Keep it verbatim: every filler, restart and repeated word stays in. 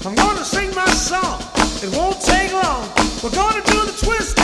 I'm gonna sing my song. It won't take long. We're gonna do the twist